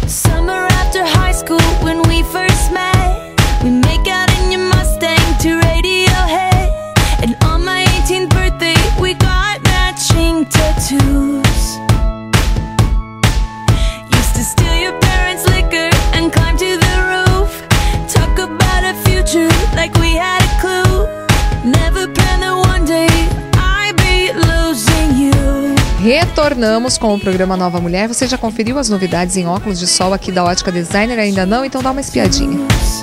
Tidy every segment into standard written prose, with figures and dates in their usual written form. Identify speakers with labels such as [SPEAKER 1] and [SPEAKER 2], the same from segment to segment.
[SPEAKER 1] Summer after high school when we first met, we make out in your Mustang to Radiohead. And on my 18th birthday we got matching tattoos. Used to steal your parents' liquor and climb to the roof. Talk about a future like we had a clue. Never planned that one day I'd be losing you.
[SPEAKER 2] Retornamos com o programa Nova Mulher. Você já conferiu as novidades em óculos de sol aqui da Ótica Designer? Ainda não? Então dá uma espiadinha.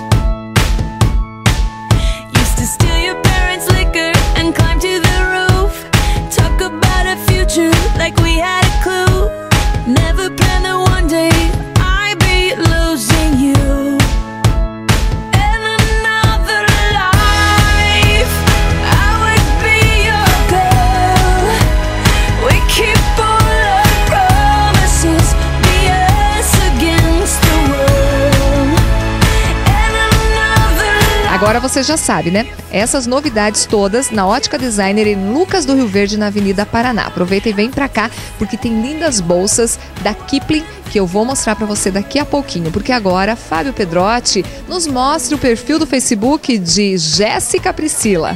[SPEAKER 1] Used to steal your parents' liquor and climb to the roof. Talk about a future like we had a clue. Never planned that one day I'd be losing you. In another life I would be your girl. We keep all our promises, be us against the world. In another life.
[SPEAKER 2] Agora você já sabe, né? Essas novidades todas na Ótica Designer em Lucas do Rio Verde, na Avenida Paraná. Aproveita e vem pra cá, porque tem lindas bolsas da Kipling que eu vou mostrar pra você daqui a pouquinho. Porque agora Fábio Pedrotti nos mostra o perfil do Facebook de Jéssica Priscila.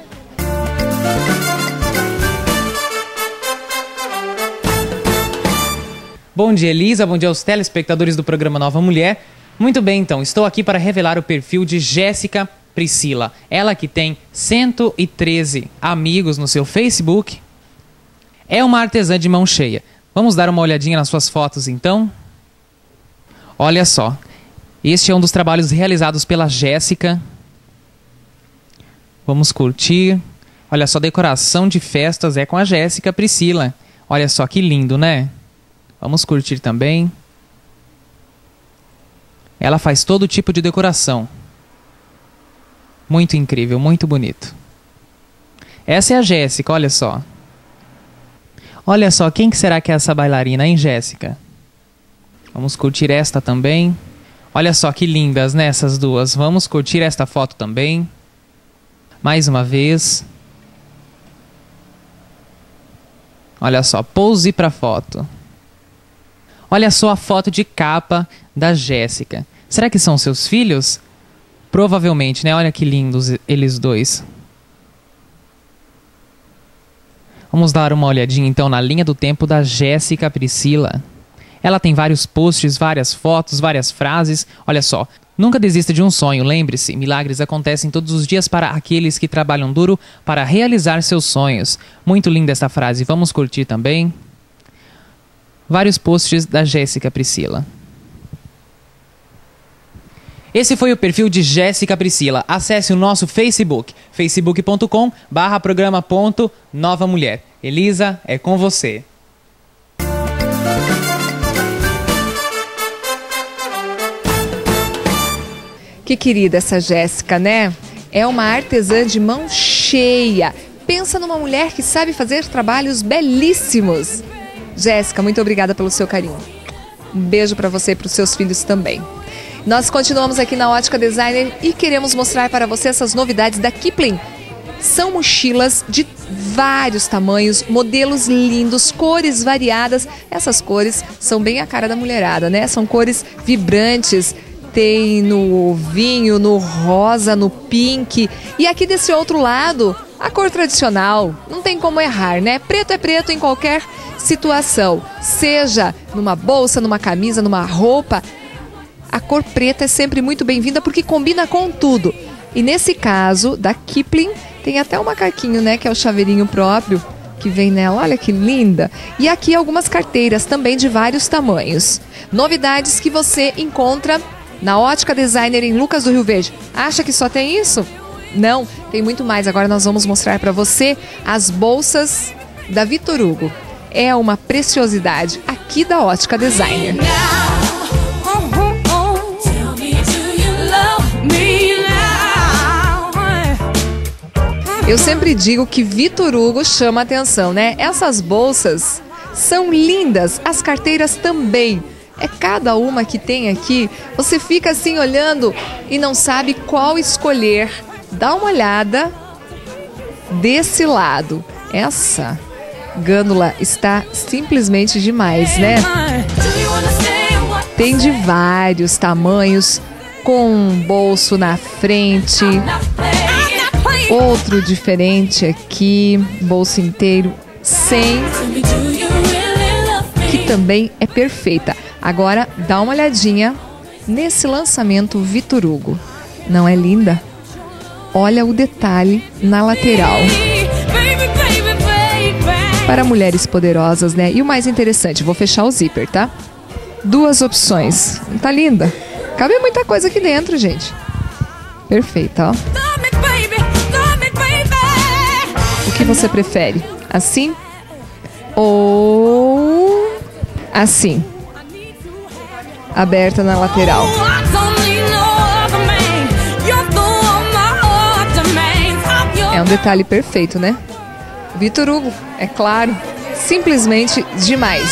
[SPEAKER 3] Bom dia, Elisa. Bom dia aos telespectadores do programa Nova Mulher. Muito bem, então. Estou aqui para revelar o perfil de Jéssica Priscila. Ela que tem 113 amigos no seu Facebook. É uma artesã de mão cheia. Vamos dar uma olhadinha nas suas fotos, então? Olha só. Este é um dos trabalhos realizados pela Jéssica. Vamos curtir. Olha só, decoração de festas é com a Jéssica Priscila. Olha só que lindo, né? Vamos curtir também. Ela faz todo tipo de decoração. Muito incrível, muito bonito. Essa é a Jéssica, olha só. Olha só, quem que será que é essa bailarina, hein, Jéssica? Vamos curtir esta também. Olha só que lindas, né, essas duas. Vamos curtir esta foto também. Mais uma vez. Olha só, pose para foto. Olha só a foto de capa da Jéssica. Será que são seus filhos? Provavelmente, né? Olha que lindos eles dois. Vamos dar uma olhadinha então na linha do tempo da Jéssica Priscila. Ela tem vários posts, várias fotos, várias frases. Olha só. Nunca desista de um sonho, lembre-se, milagres acontecem todos os dias para aqueles que trabalham duro para realizar seus sonhos. Muito linda essa frase, vamos curtir também. Vários posts da Jéssica Priscila. Esse foi o perfil de Jéssica Priscila. Acesse o nosso Facebook, facebook.com/programa.novamulher. Elisa, é com você.
[SPEAKER 2] Que querida essa Jéssica, né? É uma artesã de mão cheia. Pensa numa mulher que sabe fazer trabalhos belíssimos. Jéssica, muito obrigada pelo seu carinho. Um beijo para você e para os seus filhos também. Nós continuamos aqui na Ótica Designer e queremos mostrar para você essas novidades da Kipling. São mochilas de vários tamanhos, modelos lindos, cores variadas. Essas cores são bem a cara da mulherada, né? São cores vibrantes. Tem no vinho, no rosa, no pink. E aqui desse outro lado, a cor tradicional. Não tem como errar, né? Preto é preto em qualquer situação. Seja numa bolsa, numa camisa, numa roupa. A cor preta é sempre muito bem-vinda porque combina com tudo. E nesse caso, da Kipling, tem até um macaquinho, né? Que é o chaveirinho próprio que vem nela. Olha que linda. E aqui algumas carteiras também de vários tamanhos. Novidades que você encontra na Ótica Designer em Lucas do Rio Verde. Acha que só tem isso? Não, tem muito mais. Agora nós vamos mostrar para você as bolsas da Vitor Hugo. É uma preciosidade aqui da Ótica Designer. Eu sempre digo que Vitor Hugo chama atenção, né? Essas bolsas são lindas, as carteiras também. É cada uma que tem aqui, você fica assim olhando e não sabe qual escolher. Dá uma olhada desse lado. Essa gânula está simplesmente demais, né? Tem de vários tamanhos, com um bolso na frente, outro diferente aqui, bolso inteiro, sem, que também é perfeita. Agora, dá uma olhadinha nesse lançamento Vitor Hugo. Não é linda? Olha o detalhe na lateral. Para mulheres poderosas, né? E o mais interessante, vou fechar o zíper, tá? 2 opções. Não tá linda? Cabe muita coisa aqui dentro, gente. Perfeita, ó. O que você prefere? Assim? Ou assim? Aberta na lateral. É um detalhe perfeito, né? Vitor Hugo, é claro, simplesmente demais.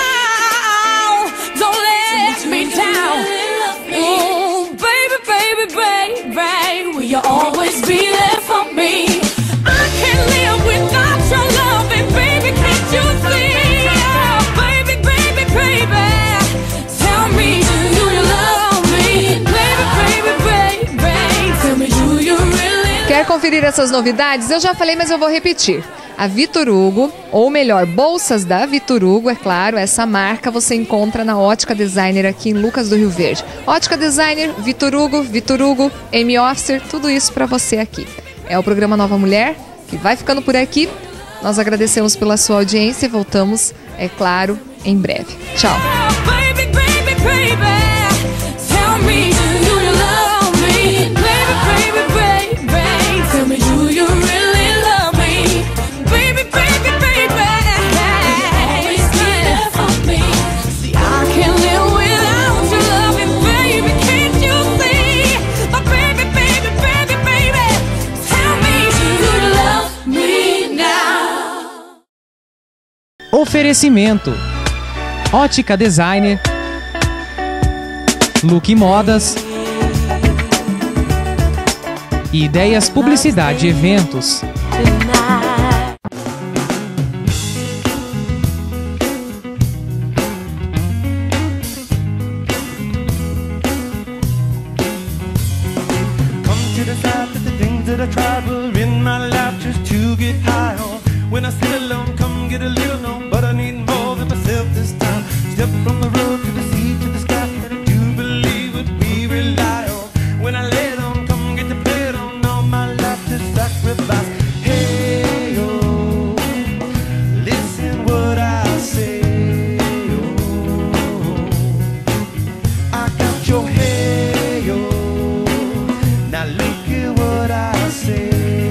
[SPEAKER 2] Quer conferir essas novidades? Eu já falei, mas eu vou repetir. A Vitor Hugo, ou melhor, bolsas da Vitor Hugo, é claro, essa marca você encontra na Ótica Designer aqui em Lucas do Rio Verde. Ótica Designer, Vitor Hugo, Amy Officer, tudo isso para você aqui. É o programa Nova Mulher, que vai ficando por aqui. Nós agradecemos pela sua audiência e voltamos, é claro, em breve. Tchau!
[SPEAKER 3] Oferecimento: Ótica Designer, Look Modas, Ideias Publicidade e Eventos.
[SPEAKER 4] When I sit alone, come get a little known, but I need more than myself this time. Step from the road to the sea to the sky, and to believe what we rely on. When I lay it on, come get the play it on, all my life to sacrifice. Hey, oh, listen what I say, oh, I got your hey, oh, now look at what I say.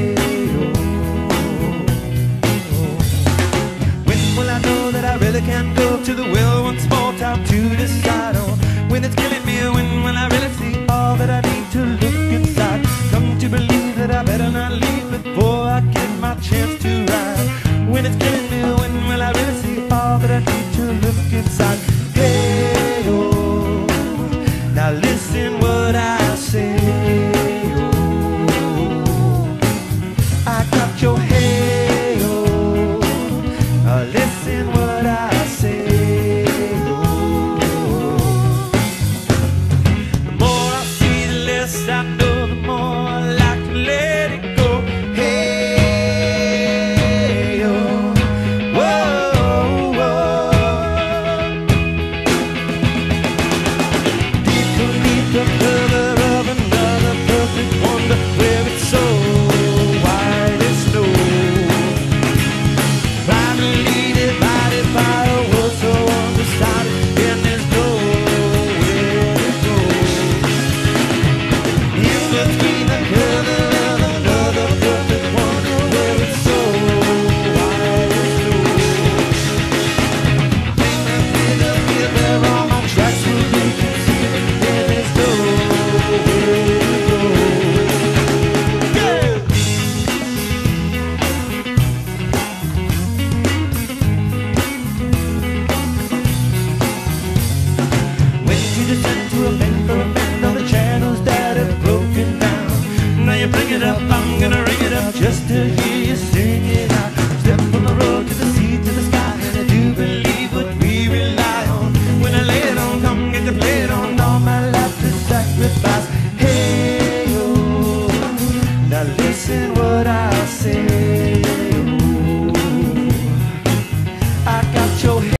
[SPEAKER 4] Can't go to the well once more, time to decide on when it's killing me, when I really see all that I need to look inside. Come to believe that I better not leave before I get my chance to ride. When it's killing me, when will I really see all that I need to look inside?